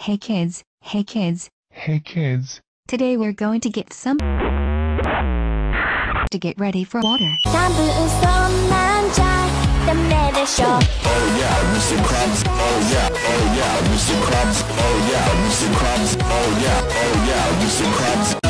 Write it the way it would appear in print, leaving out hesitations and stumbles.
Hey kids, hey kids. Hey kids. Today we're going to get some to get ready for water. Oh yeah, Mr. Krabs. Oh yeah, Mr. Krabs. Oh yeah, Mr. Krabs. Oh yeah, Mr. Krabs.